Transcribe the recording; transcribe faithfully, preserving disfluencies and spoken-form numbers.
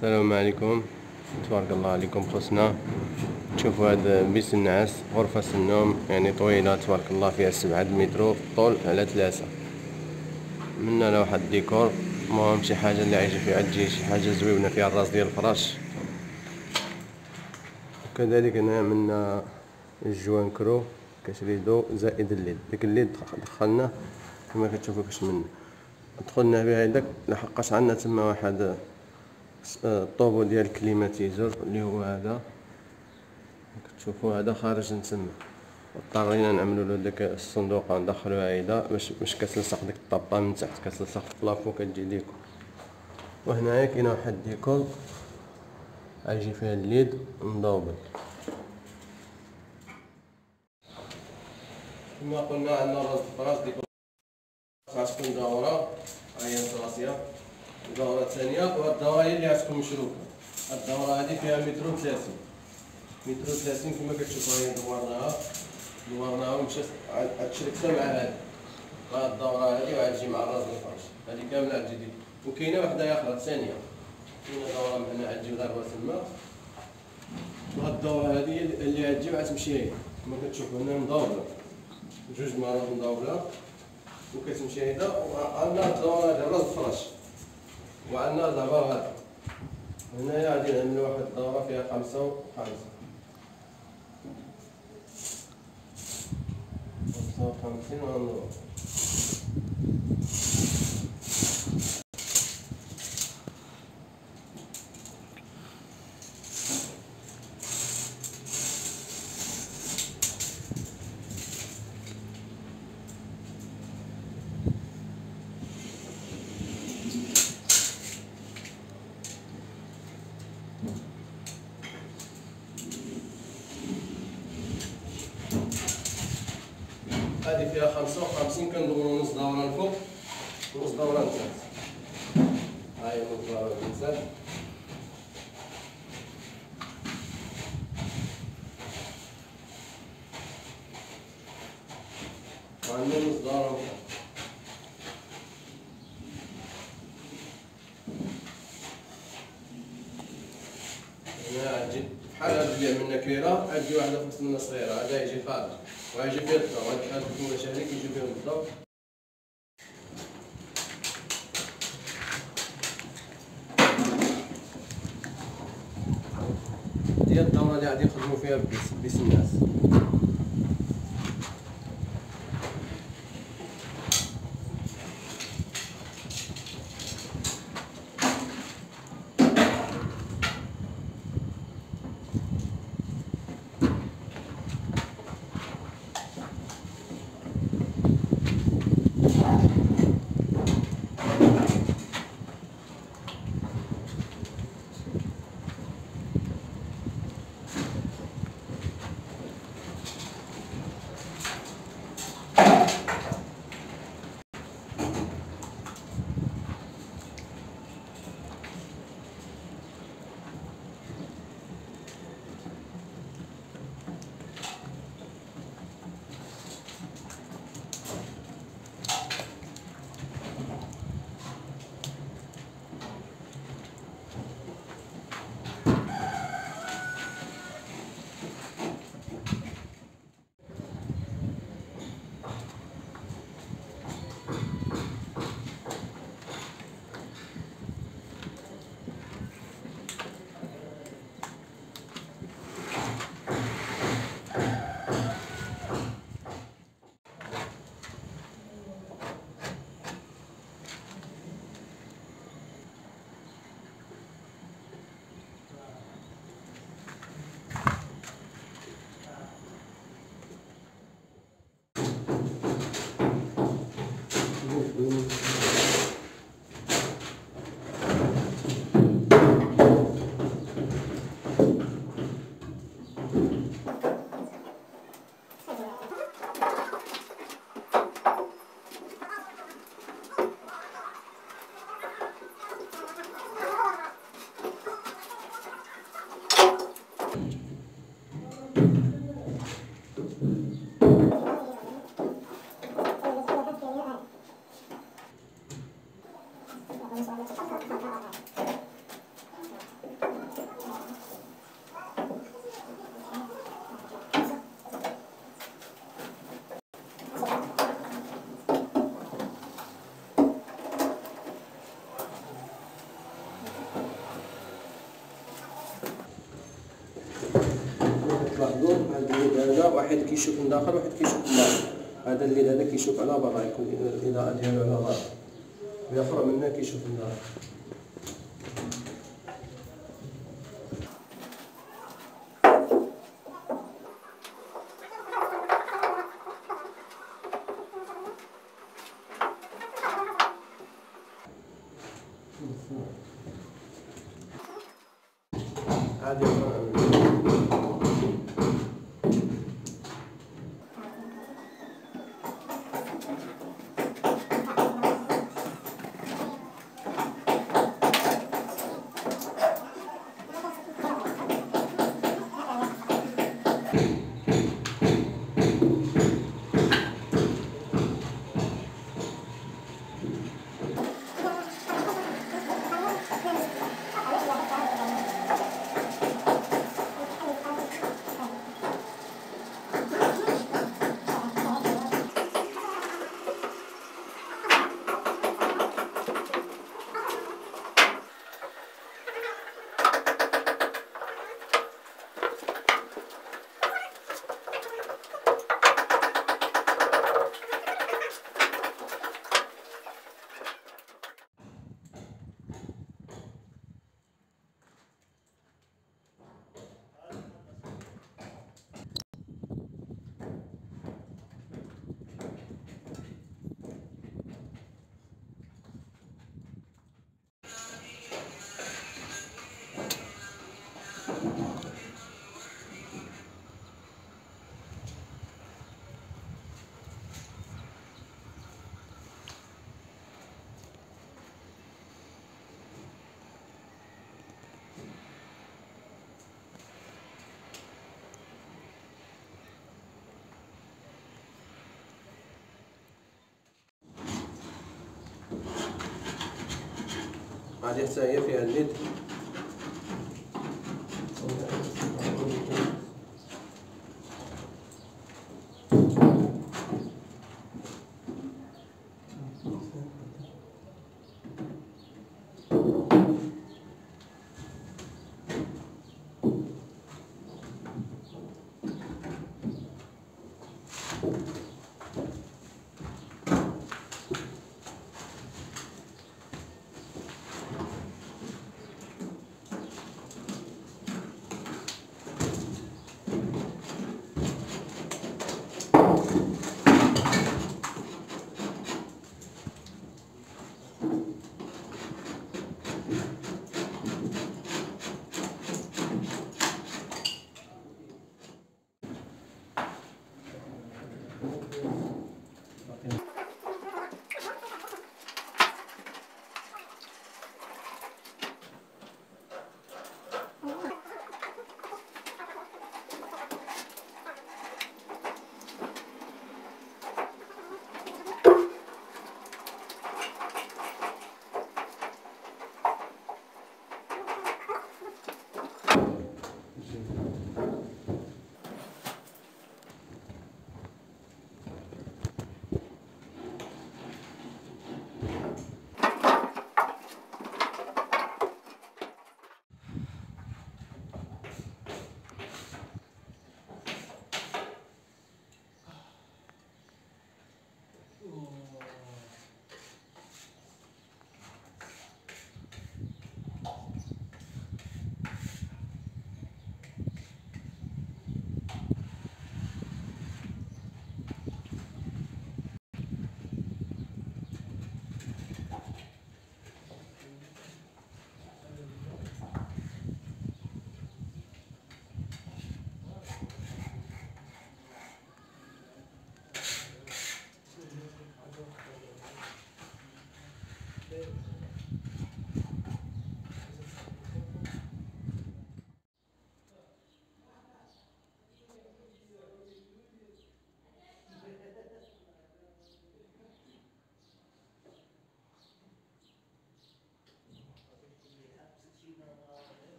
السلام عليكم. تبارك الله عليكم خوتنا. تشوفوا هذا بيس النعاس، غرفة النوم يعني طويلة تبارك الله، فيها سبعة مترو طول على ثلاثة. منا له واحد ديكور، المهم شي حاجة اللي عايشة فيها تجي شي حاجة زوينة فيها الراس ديال الفراش. وكذلك هنا منا الجوان كرو كتريدو زائد الليد، داك الليد دخلناه كما كتشوفوا كاش منه دخلنا بها هذاك لحقاش عندنا تما واحد الطوبو ديال الكليماتيزور اللي هو هذا كتشوفوا هذا خارج من تما، اضطرينا نعملوا له داك الصندوق ندخلوها هيدا باش باش كتلصق ديك الطابطه من تحت، كتلصق في البلافون كتجي ديكور. وهنايا كاين واحد ديكور غيجي فيها الليد مضوبل. كما قلنا عندنا راس الفراش ديكور غتكون دورة، ها هي الراسية الدورة الثانية، وهاد الدورة هي اللي غتكون مشروكة. هاد الدورة هادي فيها متر وثلاثين متر وثلاثين كما كتشوفوا، هي دورناها دورناها ومشات غتشركتها مع هادي. هاد الدورة هادي وغتجي مع الراس ديال الفراش، هادي كاملة غتجي. وكاينة وحدة أخرى ثانية، كاينة دورة من هنا غتجي ضربة تما، وهاد الدورة هادي اللي غتجي وغتمشي هي كما كتشوفوا هنا مدورة، جوج مرات مدورة وكتمشي هيدا. وعندنا الدورة ديال راس الفراش وعندنا دابا هذا هنايا غادي نعملو واحد الدورة فيها خمسة وخمسة خمسة وخمسين غندورو. هادي فيها خمسة وخمسين، كندورو نص دورة الفوق ونص دورة لتحت. ها هي نص دورة لتحت وعندنا نص دورة لتحت. هنا غتجي بحال هاد اللي عملنا كبيرة، غتجي واحدة في وسط منا صغيرة، هذا يجي خارج وغيجي فيها الضوء. هاد الحال كيما شاهدين كيجي فيهم الضوء. ديال الدورة اللي غادي نخدمو فيها بيس بيس الناس. تلاحظوا هاد الليد هذا واحد كيشوف من داخل واحد كيشوف من داخل. هذا الليد هذا كيشوف على برا، يكون الاضاءه ديالو على برا، الاخر منه كيشوف من داخل. عادي هذه حتى هي فيها الليد